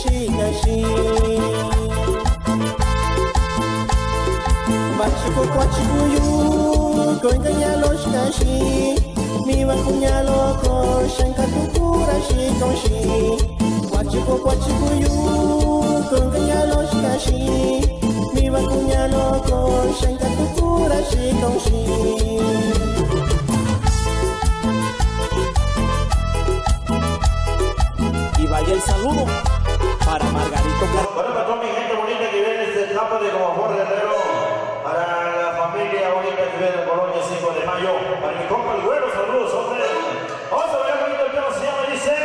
kashi kashi Bachiko kwachibuyu Koinganyalosh kashi Miwa kunyaloko Shankatukura shikonshi Bachiko kwachibuyu Koinganyalosh kashi Miwa kunyaloko Shankatukura shikonshi Vaya el saludo para Margarito Carlos. Bueno, para toda mi gente bonita que viene desde el campo de Comafort Guerrero, para la familia bonita que viene de Colonia 5 de Mayo, para mi compa el güero, saludos, hombre. Vamos a ver bonito el tema, se llama y dice...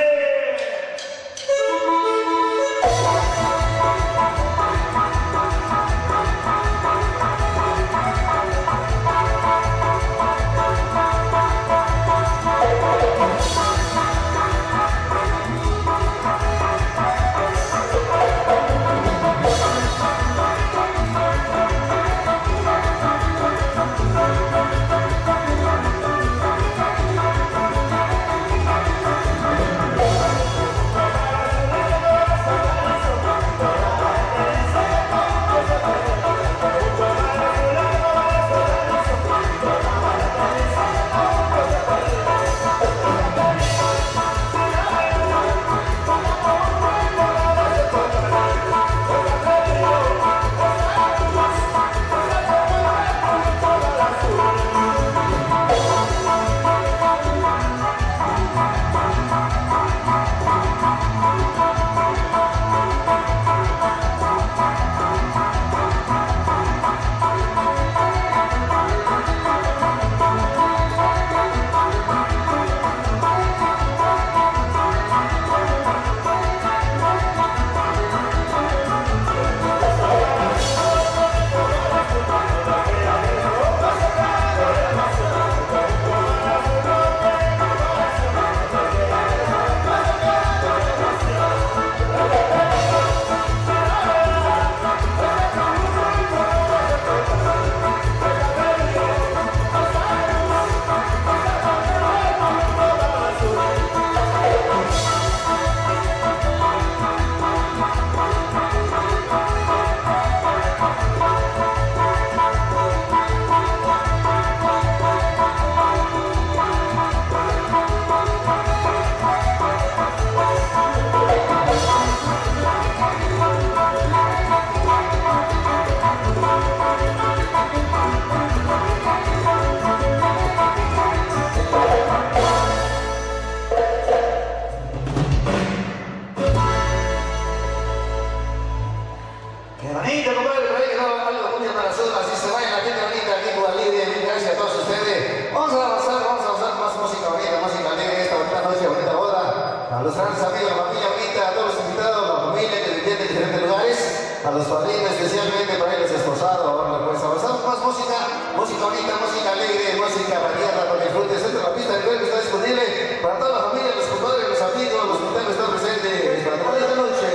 A los grandes amigos, la familia bonita, a todos los invitados, la familia que viene de diferentes lugares, a los padrinos especialmente para los esposados, ahora pues avanzamos más música, música bonita, música alegre, música variada para que disfrutes. Esta es la pista de que está disponible para toda la familia, los compadres, los amigos, los invitados están presentes para tomar esta noche.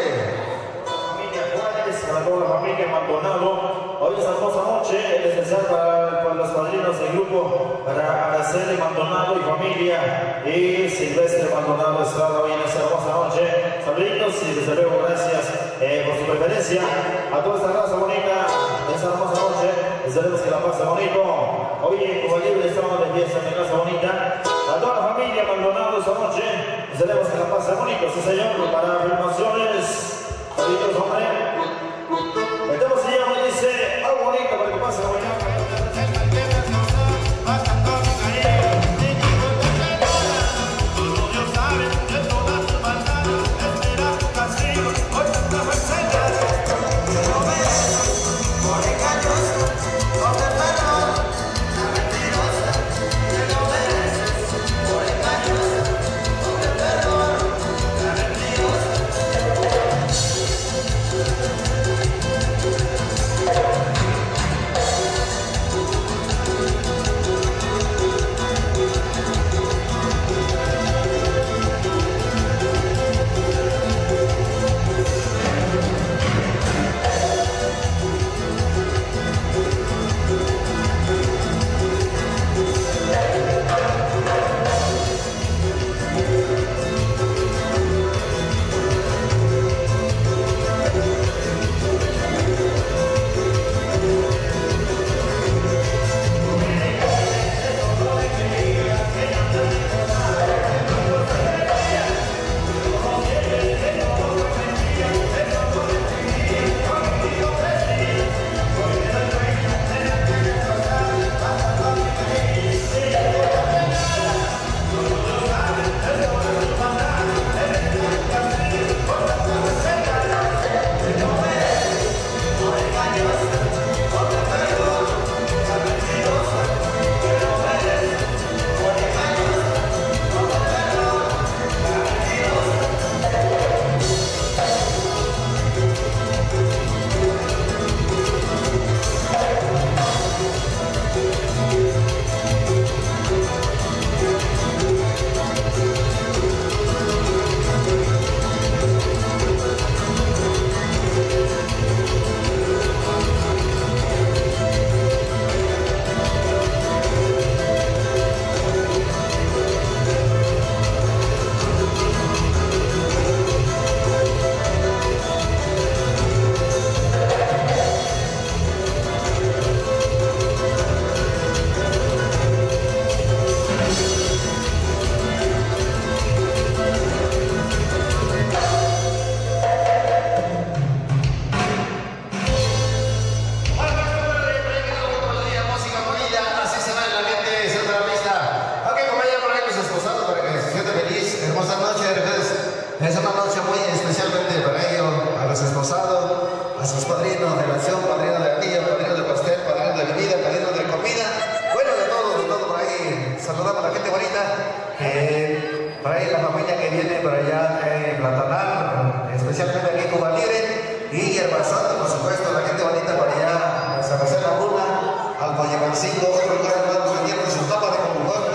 Familia Juárez, para toda la familia Maldonado, hoy esta hermosa noche es especial para los padrinos del grupo, para Araceli Maldonado y familia, y Silvestre Maldonado Estrada hoy en esta hermosa noche. Saluditos y desde luego gracias por su preferencia a toda esta raza bonita esta hermosa noche. Esperemos que la pase bonito. Hoy en Cuba Libre estamos de fiesta en la casa bonita. A toda la familia Maldonado esta noche, esperemos que la pase bonito, sí señor. Para filmaciones, saluditos hombre. Metemos ya, me dice algo bonito para que pase bonito. y el Balsado, por supuesto, la gente bonita para allá, a San José de la Laguna, al Vallecancito, otro lugar, hermanos, vendiendo su tapa de conjugón.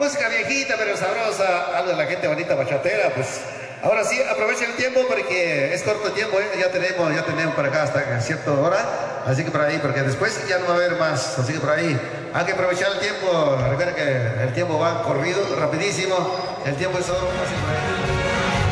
Música viejita pero sabrosa, algo de la gente bonita bachatera, pues. Ahora sí, aprovechen el tiempo porque es corto el tiempo, ¿eh? Ya tenemos para acá hasta cierta hora, así que por ahí, porque después ya no va a haber más, así que por ahí hay que aprovechar el tiempo. Recuerden que el tiempo va corrido, rapidísimo, el tiempo es oro, así por ahí.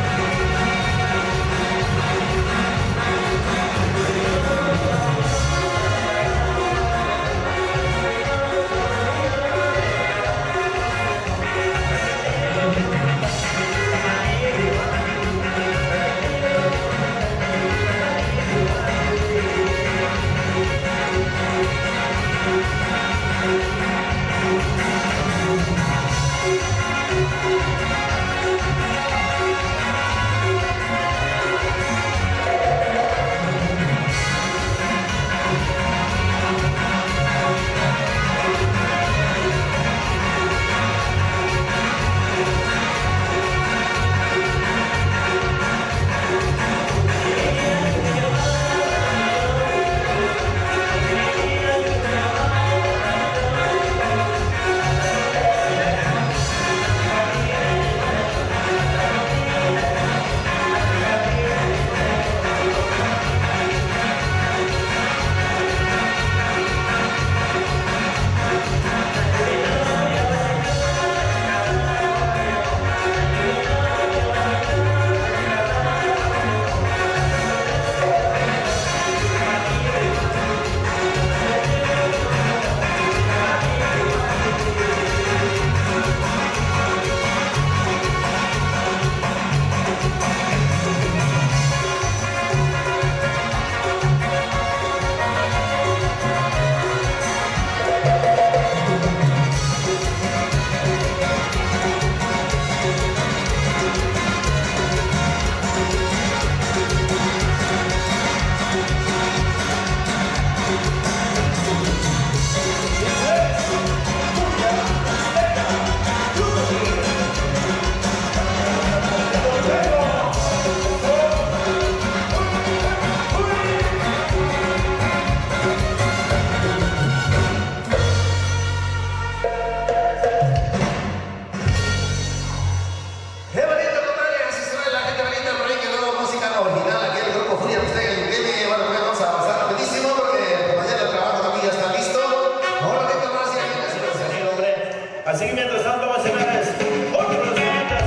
Así que mientras tanto, va a ser otro de los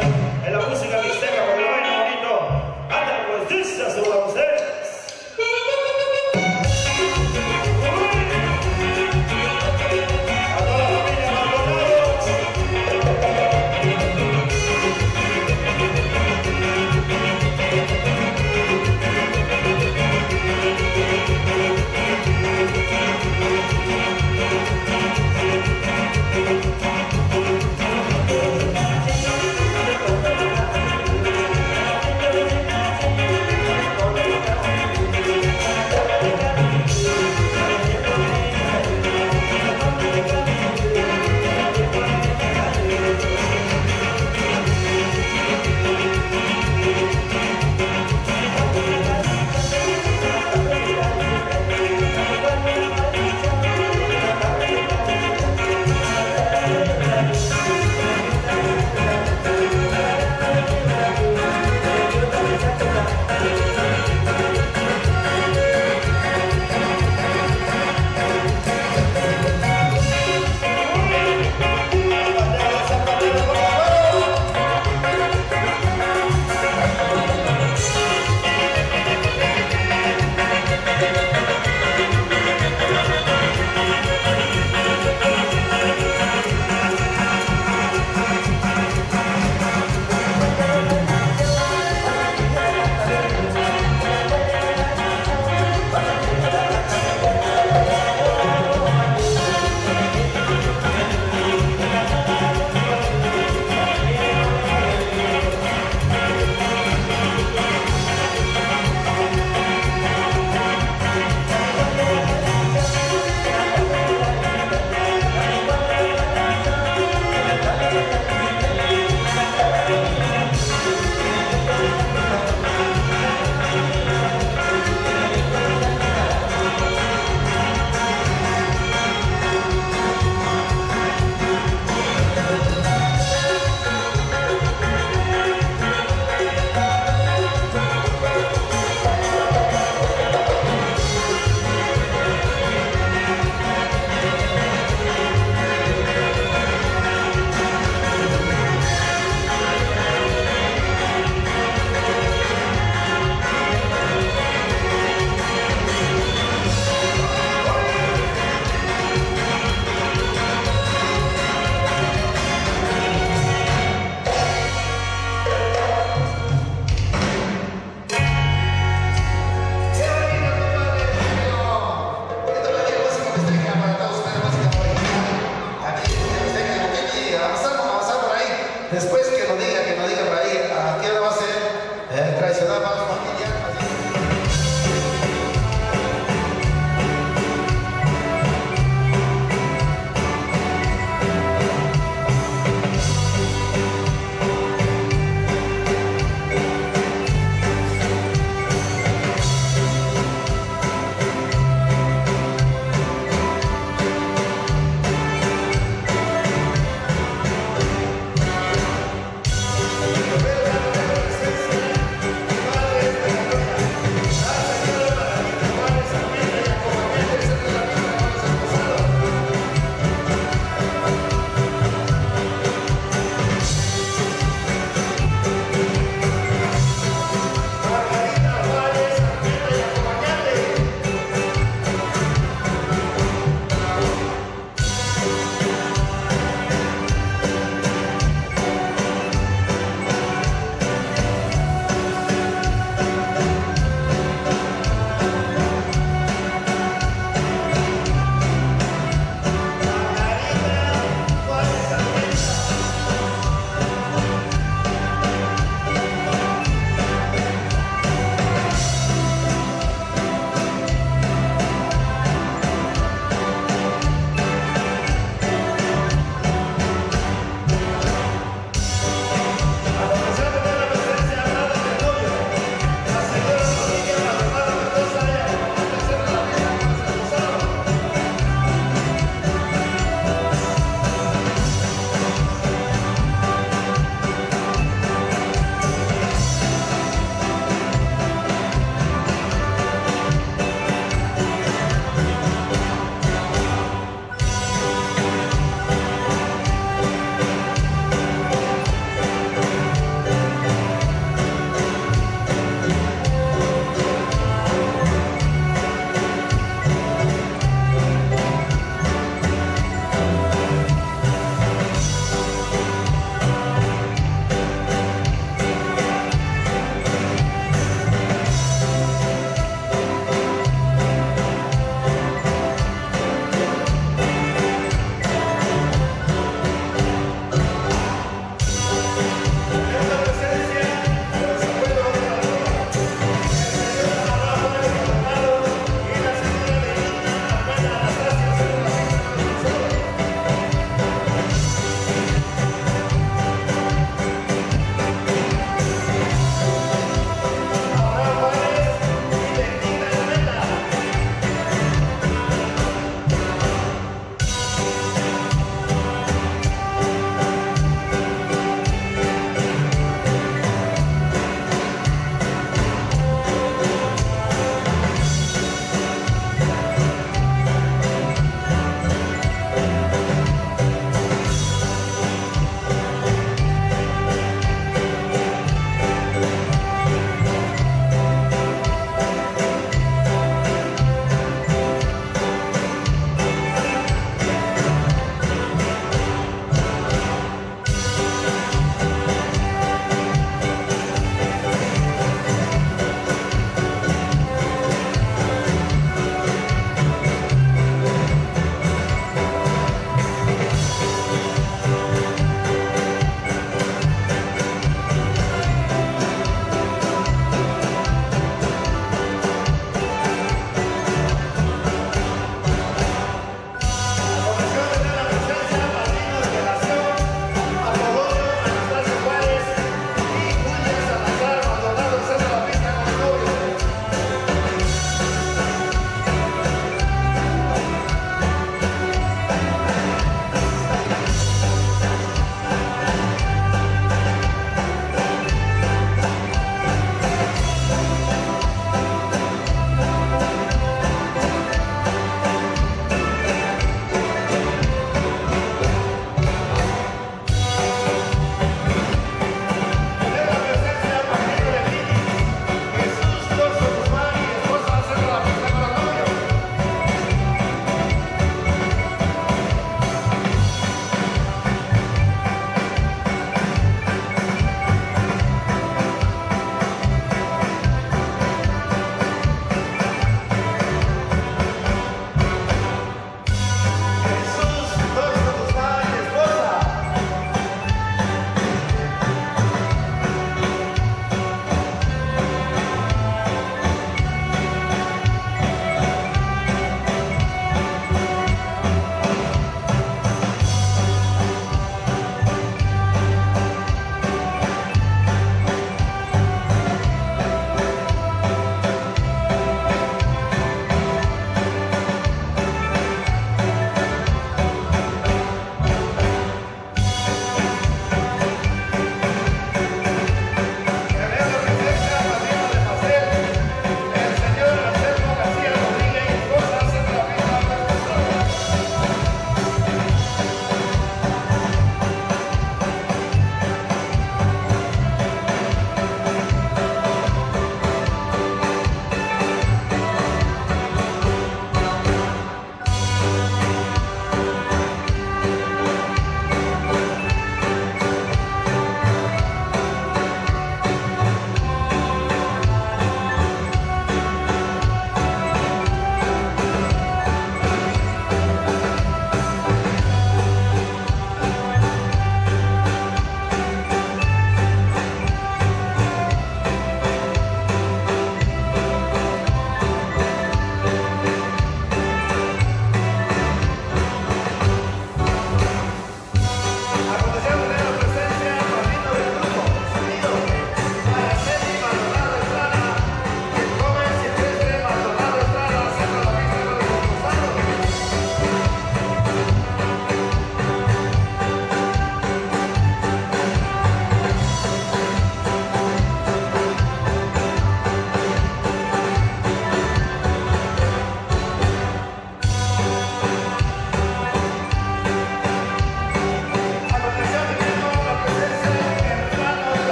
en la música mixteca, porque lo ven bonito. Anda, pues dice, asegura ustedes. A toda la familia Maldonado. Después